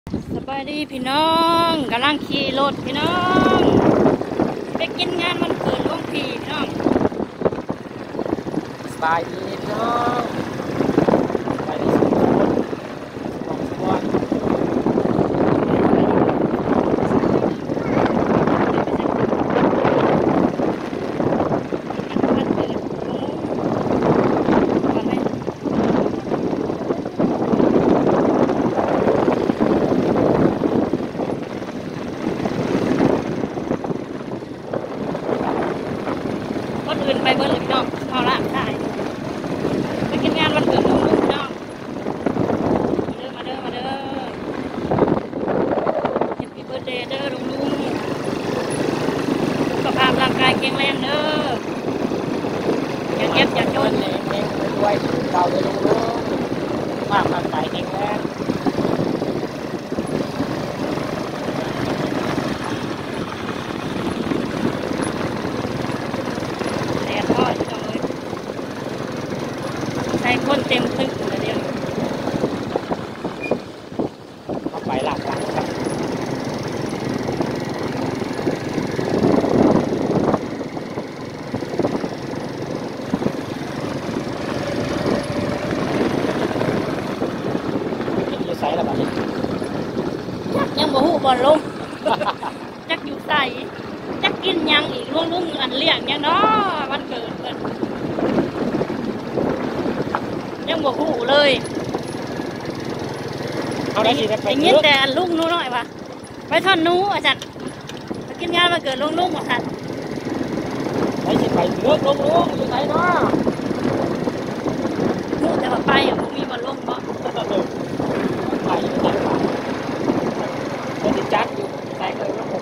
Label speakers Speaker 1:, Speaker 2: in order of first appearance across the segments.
Speaker 1: สบายดีพี่น้องกำลังขี่รถพี่น้องไปกินงานวันเกิดหลวงพี่พี่น้อง
Speaker 2: สบายดีพี่น้องสบายดีสุดๆ
Speaker 1: คนอื่นไปเบิ้ลเลยพี่น้องเอาละได้ไปกินงานวันเกิดหลวงลุงพี่น้องมาเด้อแฮปปี้เบิร์ธเดย์เด้อหลวงลุงสุขภาพร่างกายแข็งแรงเด้ออย่าเจ็บอย่าจน
Speaker 2: เองด้วยเราเลยลุงมากมันใจแข็งแรง
Speaker 1: แดดทอดพี่น้องเลยใส่คนเต็มตึกเลยเดียว
Speaker 2: มาไปหลักกันอยู่ไซส์ละบัดนี้
Speaker 1: ยังบ่ฮู้บ่ลง จักอยู่ใส่จักกินยังอีกลุงอันเลี้ยงยังเนาะวันเกิดเพิ่นยังบ่ฮู้เลย
Speaker 2: เอาได้สิได้ไป
Speaker 1: ได้
Speaker 2: เย
Speaker 1: ยิน
Speaker 2: อะ
Speaker 1: แต่ลุงหนูน้อยว่าไปทอดหนูอาจารย์ไปกินงานวันเกิดลุงว่าซั่น
Speaker 2: ได้สิไปเยอะลุงอยู่ไหนเนาะ
Speaker 1: ฮู้แต่ว่าไปบ่มีบ่ลงบ่
Speaker 2: ไปอยู่ไหนวะไม่ได้จัดอยู่ใส่เลยว่าผม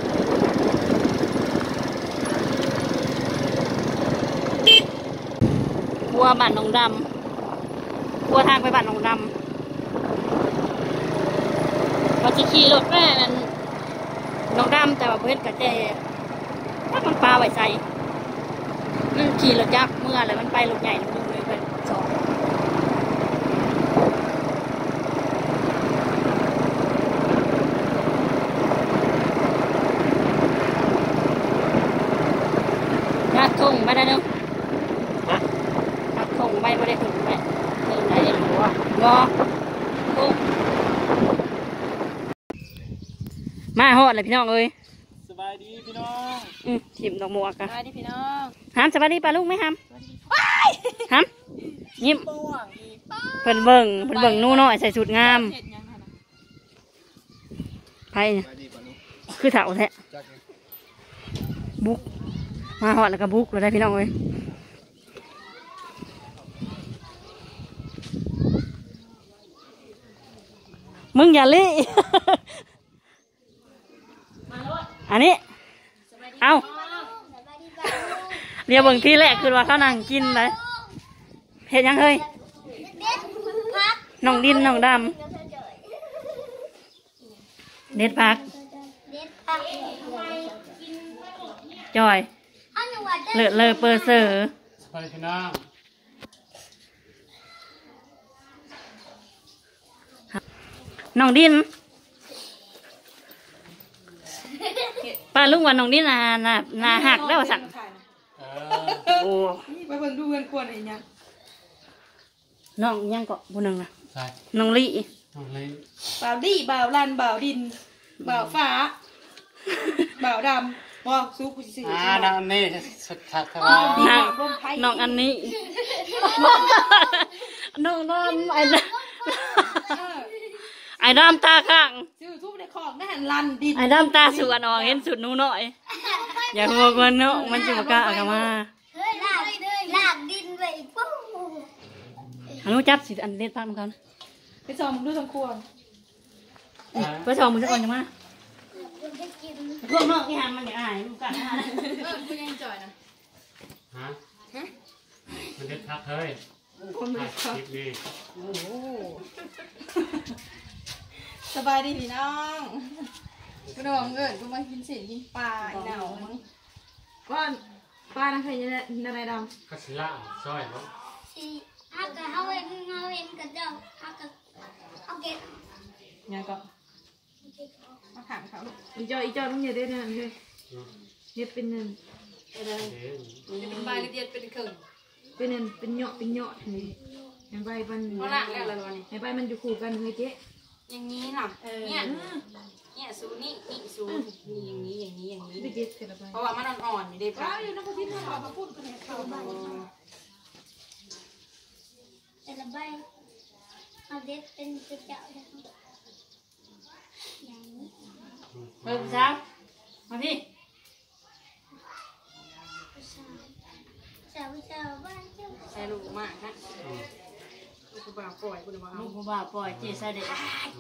Speaker 1: กลัวบ้านหนองดำกลัวทางไปบ้านหนองดำว่าสิขี่รถแม่นั่นหนองดำแต่ว่าเพิ่นก็แจ้ถ้ามันปลาไว้ใส่มันขี่รถยักษ์เมื่ออะไรมันไปรถใหญ่ลุงเลยเพิ่นสองยัดทงไปได้เนาะ
Speaker 2: ฮะ
Speaker 1: ยัดทงไปไม่ได้ถึงไปถึงได้
Speaker 2: ไอ้
Speaker 1: ยัง
Speaker 2: หัว
Speaker 1: งอทงมาฮอดเลยพี่น้องเอ้ย
Speaker 2: สบายดีพี่น้อง
Speaker 1: ทิมดอกหมวกอะ
Speaker 3: สวัสดีพี่น้อง
Speaker 1: ห้ามสวัสดีปลาลูกไหมห้ามห้ามยิ้มเพิ่นเบิ่งหนู่น้อยใส่ชุดงาม
Speaker 3: เห็ดยังไงนะ
Speaker 1: ไผเนี่ยคือเถาแท้บุกมาฮอดแล้วก็บุกเราได้พี่น้องเอ้ยมึงอย่าเละ อันนี้เอาเดี๋ยวเบิ่งที่แรกคือว่าเขานั่งกินเลยเห็นยังเฮ้ยน้องดินน้องดำเด็ดผักจอยเลอะเปอร์เซอร์
Speaker 2: สบายดีพี่น้อง
Speaker 1: น้องดินป้าลุงว่าน้องดินนาหักได้ว่าสั่งโอ้
Speaker 3: ไปเบิ่งดูเงินควรอะไรยัง
Speaker 1: น้องยังเกาะบุญนึงนะ
Speaker 2: ใช่
Speaker 1: น้องลี่
Speaker 2: น้องเล่น
Speaker 3: บ่าวดีบ่าวลันบ่าวดินบ่าวฟ้าบ่าวดำบอกสู้กูสิ
Speaker 2: น้องนี่สุดทักทาย
Speaker 1: น้องอันนี้น้องดำไอ้ดำตาข้าง
Speaker 3: ซื้อทุบในของได้หันลันดิน
Speaker 1: ไอ้ดำตาสวนออกเห็นสุดหนูหน่อย อย่าหัวกันเนาะมันจะมากล้าเอากมา
Speaker 4: ลากดินไปปุ๊บ
Speaker 1: อันนู้จับสิอันเด็ดพักมันก่อน
Speaker 3: ไปซอมดูสมควร
Speaker 1: ไปสองมือจะก่อนจะมา
Speaker 4: จะกิน
Speaker 1: พวกนอกที่หามันอย่างไรมันกัดหา
Speaker 3: คุณยังจ่อยนะ
Speaker 2: ฮะมันเด็ดทักเฮ้ย
Speaker 3: คนมือ
Speaker 2: คลิปนี้
Speaker 3: สบายดีพี่น้องกูน้องเอิญกูมากินเสียงกินปลาไอ้หนาวมั้งว่าปลานะใครจะอะไรดำ
Speaker 2: ก็สิล่าซอยเนาะ
Speaker 4: สิฮักกับเฮาเองกับเจ้าฮักกับเอาเก็บ
Speaker 3: ยังก็มาถามเขาอีจอยมันอย่าได้นั่นเลยเฮ็ดเป็นนั่นอะไรเป็นใบละเอียดเป็นครึ่งเป็นนั่นเป็นเหยาะนี่ให้ใบมันเพราะละแล้วอะไรวะนี่ให้ใบมันอยู่คู่กันเลยเจ๊อย่างนี้น่ะเนี่ยสูนี่สูนี่อย่างนี้เพราะว่ามันอ่อนๆอยู่เด็กค่ะอยู่นักพิธีเขามาพูดกันเนี่ยเขา
Speaker 4: แต่ละใบเอาเด็ดเป็นเจ้าอย่างนี้
Speaker 1: เฮ้ยเช้ามาพี่
Speaker 4: เจ้าบ้านเจ้า
Speaker 3: ใส่ลูกมากนะลูกบ่าวปล่อยคุณบ่าว
Speaker 1: ลูกกูบ่าวปล่อยเจ๊ใส่เด็ก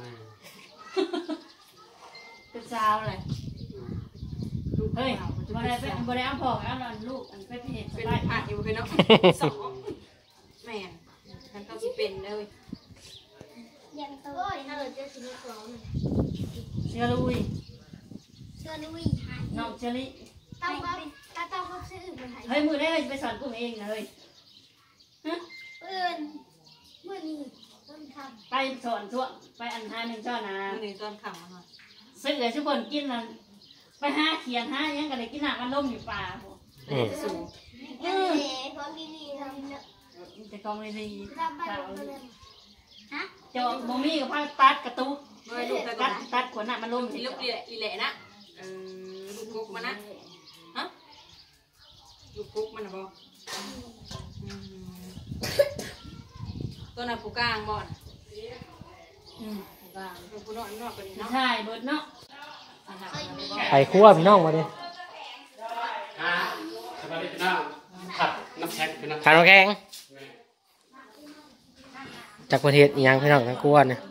Speaker 1: เป็นสาวเลยเฮ้ยบ่ได้เอาพอเอาหลอนลูกอันเป็นเหตุ
Speaker 3: เป็น
Speaker 1: ได้
Speaker 3: ผ่านอยู่คือเนาะสองแม่นฉันก็สิเป็นเลย
Speaker 4: ยังตัวถ้าเราจะซื้อของ
Speaker 1: เชื้อลุย
Speaker 4: เชื่อลุยหาย
Speaker 1: น้องเชอรี่
Speaker 4: ต้องก็ซื้อมาหาย
Speaker 1: เฮ้ยมือได้เลยไปสอนกุ้งเองนะเฮ้ย
Speaker 4: เพื่อนเมื่อนี้ต้นค
Speaker 1: ไปสอนทั่วไปอันหาหนึ่งช่อนะ
Speaker 3: มื้อนี้ตอนค่ำมา
Speaker 1: ซื้อเลยทุกคนกินนั่นไปหาเขียนหายังกันเลยกินหนักมันล่มอยู่ป่าผม
Speaker 3: สูง
Speaker 4: ำยังเด็กของดีๆทำเนาะ
Speaker 1: จะกองเลยดี
Speaker 4: ทำไปหมดเลยฮะ
Speaker 1: จอกมมี่กับผ้าตัดกระตุก
Speaker 3: เมื่อลูก
Speaker 1: ตัดขวดหนักมันล่ม
Speaker 3: ที่ลูกอีแหละนะลูกกุ๊กมันนะฮะลูกกุ๊กมันนะบ่ตัวนั้นผู้กลางบ่อนผู้น้อยนอกกันเนาะ
Speaker 1: ใช่เบิดเนาะ
Speaker 2: ไข่คั่วพี่น้องมาดิ
Speaker 5: สบายดีพี่น้องขัดน้ำแข็งพี่น้อง
Speaker 2: ขาน้ำแข็งจากประเทศอีหยังพี่น้องทั้งคั่วเนี่ย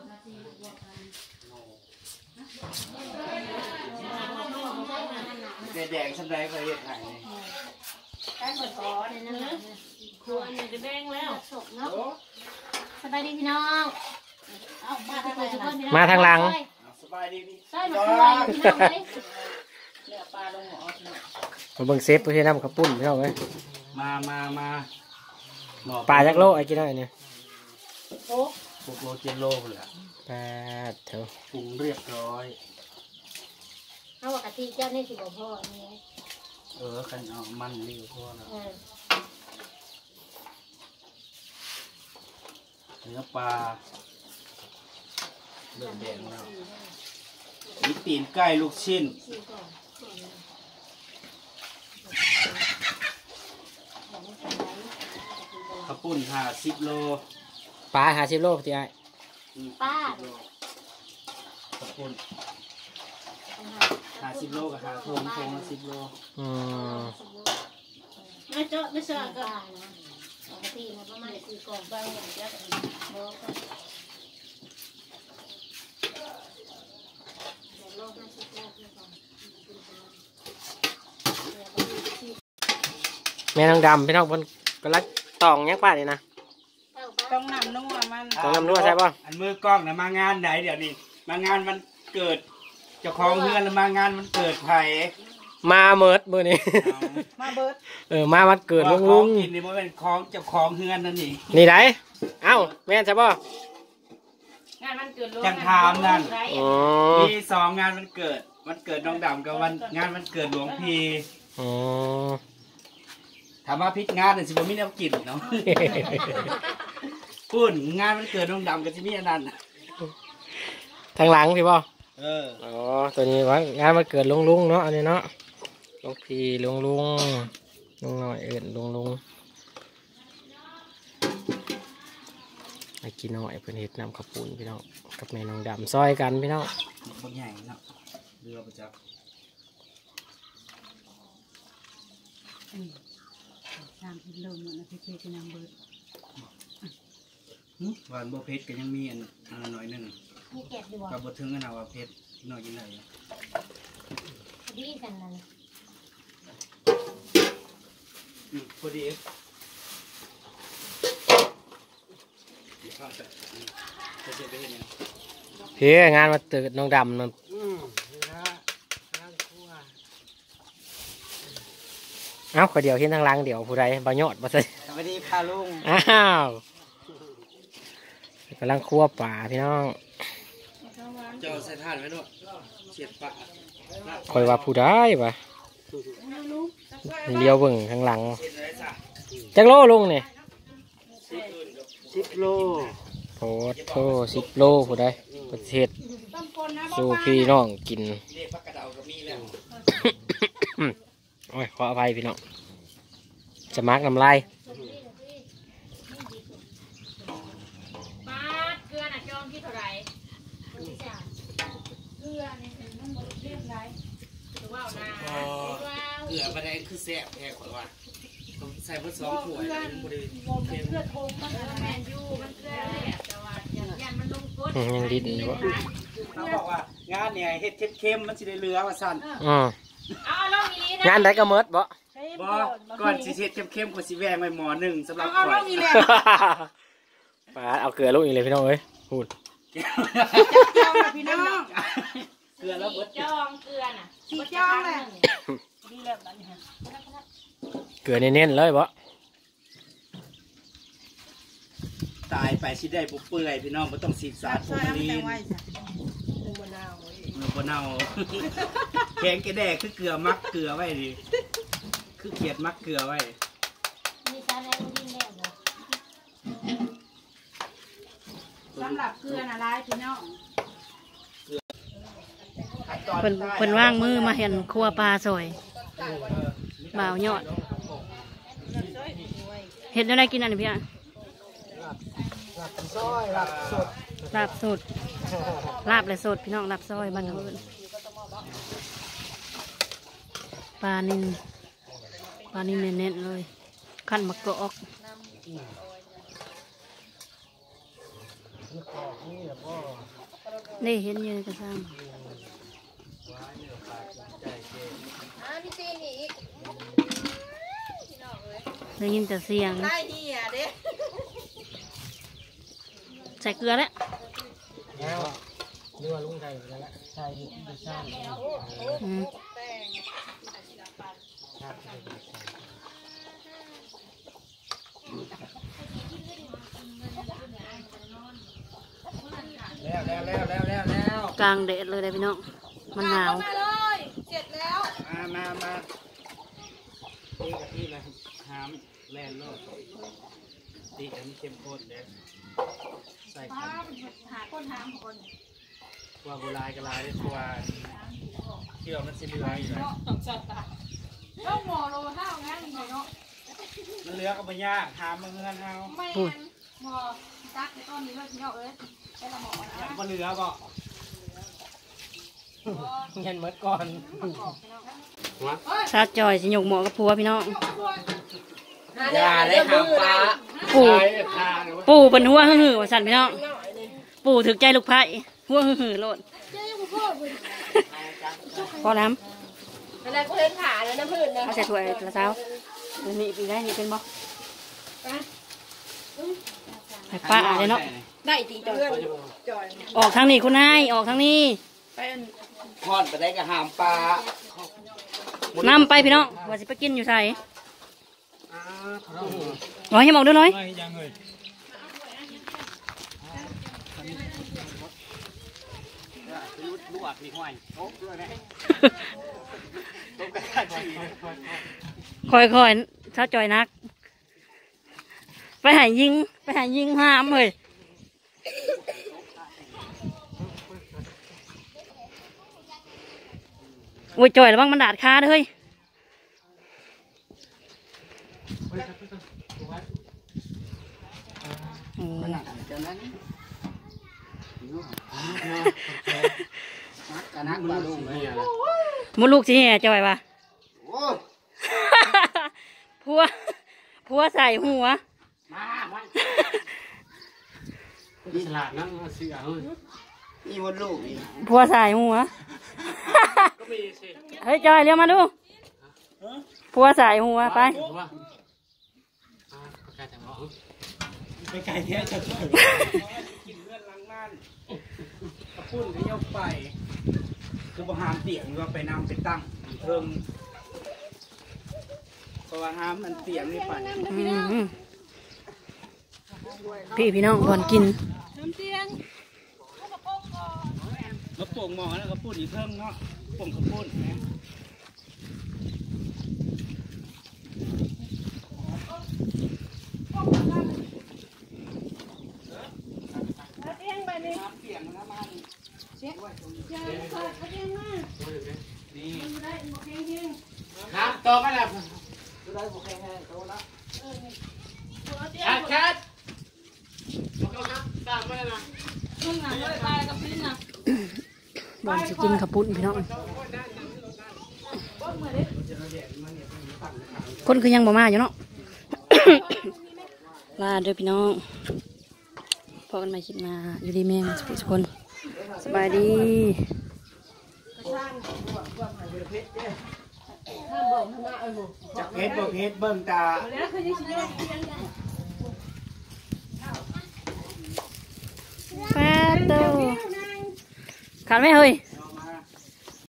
Speaker 5: แดงสบายประเทศไทย
Speaker 1: การเปิดคอเนี่ยนะครัวเนี่ยจะแดงแล้วสบายดีพี่น้องเอามาทางไหน
Speaker 2: มาทางหลัง
Speaker 5: สบายดีพี่
Speaker 1: ใช่มาครัวพี่น้องเลยเดี๋ยวปลาลงหม้อ
Speaker 2: มาเบิ่งเซฟประเทศน้ำข้าวปุ้นพี่น้องเอ้ย
Speaker 5: มา
Speaker 2: ปลาจักโลไอ้กินได้เนี่ย
Speaker 1: โอ้
Speaker 5: 6 โล 7 โลเลย
Speaker 2: แปดเถอะ
Speaker 5: ปรุงเรียบร้อย
Speaker 1: เอากะทิเจ้านี่สิบ่พ่อนี่
Speaker 5: ขันเอามันนี่พอแล้วเนื้อปลาเริ่มแดงแล้วมีตีนไก่ลูกชิ้นข้าวปุ้น50 โล
Speaker 2: ปลา50 โลพี่ไอ้
Speaker 1: ป้า
Speaker 5: ข้าวปุ้น50 โลกับ5 โทงละ10 โล
Speaker 1: ไม่เจาะไม่เจาะก็ปกตินะประมาณ4กล่องบางอย่างเยอะบ่ก็
Speaker 2: แม่นางดำพี่น้องเพิ่นกำลังตองยังป้านี่นะ
Speaker 3: ต้องนำนัวมัน
Speaker 2: ตองน้ำนัวใช่ป่ะ
Speaker 5: อันมือกล้องนะมางานไหนเดี๋ยวนี้มางานมันเกิดเจ้าของเฮือนแล้วมางานมันเกิดไผ่
Speaker 2: มาเมิดมื้อนี้
Speaker 3: มาเบิด
Speaker 2: มาวันเกิดลุง
Speaker 5: ของกินนี่มันเป็นของเจ้าของเฮือนนั่นนี่
Speaker 2: นี่ไดเอ้าแม่นใช่ป่ะ
Speaker 1: งานมันเกิด
Speaker 5: จังทามนั่น
Speaker 2: อ๋อ
Speaker 5: มี2 งานมันเกิดน้องดำกับงานมันเกิดหลวงพี่
Speaker 2: อ๋อ
Speaker 5: ถามว่าพิษงานน่ะสิบ่มีแนวกินเนาะ พูดงานมันเกิดน้องดำกับสิมีอันนั้นน่ะ
Speaker 2: ทางหลังพี่ป่ะ
Speaker 5: อ๋อ
Speaker 2: ตัวนี้ว่างานมันเกิดลุงเนาะอันนี้เนาะลุงพี่ลุงหน่อยลุงไอ้กินหน่อยเพื่อนเฮ็ดน้ำข้าวปุ้นพี่น้องกับแม่น้องดำซอยกันพี่น้อง
Speaker 5: บางใหญ่เนาะเรือประจับหวานบ่เผ็ดก็ยังมีอันหน่อยหนึง
Speaker 1: มีแกะอยู่บ่
Speaker 5: ก็บ่ถึงขนาดว่าเผ็ดน้อยกินได้อยู่
Speaker 1: ดีกันนั่น
Speaker 5: พอดีจะเสร็จไปเห็นยัง
Speaker 2: เฮ้งานมาเกิดน้องดำมันเอ้าขอเดียวเห็นทางหลังเดี๋ยวผู้ใดบ่ยอดบ่ใส่
Speaker 5: สวัสดีค่ะลุง
Speaker 2: อ้าวกำลังคั่วป่าพี่น้อง
Speaker 3: ข้าวหวาน
Speaker 5: เจ้าใส่ถ่านไว้ด้วยเสียดปะ
Speaker 2: คอยว่าผู้ได้ปะเลี้ยวเบิ่งข้างหลังจักโลลุงเนี่ย
Speaker 5: 10 โล
Speaker 2: โอ้โห10 โลผู้ได้ประเทศสู่พี่น้องกิน
Speaker 5: เรียกพักกระเดาก็มีแล้ว
Speaker 2: โอ้ยขออภัยพี่น้องจะมักน้ำลาย
Speaker 1: ปาดเกลือน่ะจองที่เท่าไหร่เกลือเนี่ยมันบ่เรียบร้อยหรือว่าเอานา
Speaker 5: เกลือประเด็นคือแซ่บแท้ข่อยว่าต้องใส่เพิ่น2 ถ้วยมันบ่ได้เค็ม
Speaker 1: แมนยูมันเกลือแหละแต่ว่ายันมันลงก้น
Speaker 2: ยังดิ้นอยู่วะ
Speaker 5: เขาบอกว่างานเนี่ยเฮ็ดเค็มๆมันสิได้เหลือว่าซั่น
Speaker 1: เอาลงอีนะ
Speaker 2: งานได้ก็เมิดบ่
Speaker 5: บ่ก่อนสิเฮ็ดเค็มๆก็สิแวงไว้หม้อหนึงสำหรับ
Speaker 3: เอา
Speaker 5: ข่อย
Speaker 3: เรามีแหละ
Speaker 2: ปาดเอาเกลือลูกอีกเลยพี่น้องเอ้ยพูด
Speaker 3: เจ้าพี่น้อง
Speaker 5: เกลือแล้วเบิด
Speaker 1: จองเกลือน่ะ
Speaker 3: สีจ้องเลย
Speaker 2: เกลือเน้นๆเลยบ่
Speaker 5: ตายไปสิได้บ่เปื่อยพี่น้องบ่ต้องสีดสาดฟอร์มาลีนบ่เน่าแข็งกระแดกคือเกลือมักเกลือไว้ดิคือเขียดมักเกลือไว้
Speaker 4: มีสารอะไรกินแล้วเนาะ
Speaker 3: สำหรับเกลือน่ะร้ายพี่น้อง
Speaker 1: เพิ่นว่างมือมาเห็นครัวปลาสวยบ่าวยอดเห็ดอะไรกินอันนี้พี่อ่ะลาบสดลาบเลยสดพี่น้องลาบซอยบ้านเฮือนปลานิ่มเน้นๆเลยขั้นมะกอกนี่เห็นอยู่ในกระซังได้ยินแต่เสียง
Speaker 3: ได้ดีอ่ะเด้
Speaker 1: ใส่เกลือแล้ว
Speaker 2: แล้วเรือลุงไทยแล้วใช่ดิใช่
Speaker 1: อืม
Speaker 5: แล้ว
Speaker 1: กลางแดดเลยได้พี่น้องมันหนาว
Speaker 3: มาเลยเสร็จแล้ว
Speaker 5: มาตีกะทิเลยหามแล่นโลดตีอันนี้เข้มข้นเด้ใส่กัน
Speaker 3: หาคนหามคน
Speaker 5: ตัวโบราณก็ลายได้ตัวที่เรามันสิเหลืออยู่แล้ว
Speaker 3: ต้องหมอโลเท่างั้นเนาะ
Speaker 5: มันเหลือก็ไม่ยากหามมาเงินเฮา
Speaker 3: ไม่หมอตักในต้นนี้เลยพี่น้องเอ้ยไปละหมอนะ
Speaker 5: ยังบ่เหลือบ่
Speaker 2: เงินเมิดก่อน
Speaker 1: ชาจอยสิยกหมอกับผัวพี่น้อง
Speaker 5: อย่าได้หามปลา
Speaker 1: ปู่เป็นหัวหื้อๆว่าสั่นพี่น้องปู่ถึกใจลูกไผ่หัวหื้อๆโลดพอน้ำ
Speaker 3: อะไรก็เล่นขาเลยน้ำพื้นนะ
Speaker 1: เอาใส่ถ้วยละเช้านี่ปีได้นี่เป็นบ่ให้ป้าเลยเนาะ
Speaker 3: ได้ตีจอยจอย
Speaker 1: ออกทางนี้คุณนายออกทางนี้
Speaker 3: ไปอัน
Speaker 5: ทอดไปได้ก็หามปลาน
Speaker 1: ำไปพี่น้องว่าสิไปกินอยู่ใส่ร้อยให้หมอกด้วยร้อย
Speaker 5: ไม่ยังเลยลวกนี่ห้อยโอ๊ะด้วยนะต้องการฉี่
Speaker 1: ค่อยๆชาจอยนัก ไปหายิงห้ามเลยโอ้ยจอยระวังมันดาดคาเด้อเฮ้ยอืม
Speaker 5: กันนักปลาลุงเลย
Speaker 1: มดลูกสิแห่จอยว่ะ
Speaker 5: โอ้ย
Speaker 1: พัวใส่หัว
Speaker 2: ฉลาดนั่งเสือเฮ้ย
Speaker 5: นี่มดลูกนี่
Speaker 1: พัวใส่หัว
Speaker 2: ก็มีสิ
Speaker 1: เฮ้ยจอยเรียกมาดูพัวใส่หัวไป
Speaker 2: ว่าประกาศจังหวะ
Speaker 5: ไปไกลแท้จะกินเลือดล้างม่านกระปุ้นก็ยกไปคือบ่หามเตียงว่าไปนำไปตั้งเพิ่งเพราะว่าหามมันเตียงนี่ไป
Speaker 1: อืมพี่น้องก่อนกิน
Speaker 3: น้ำเตียง
Speaker 5: มาโป่งหมอแล้วก็พูดอีกเพิ่มเนาะโป่งข้าวปุ้นนะครับโตกันแล้วชัดตามมาแล้วนะ
Speaker 1: บอลจะกินขับปุ้นพี่น้องคนคือยังบ่มาอยู่เนาะ ลาเด้อพี่น้องพอกันใหม่คลิปหน้าอยู่ดีแม่งทุกคนสบายดี
Speaker 5: จากเพชรเพชรเบิ่งตา
Speaker 1: แฟตโตขาดไหมเฮ้ย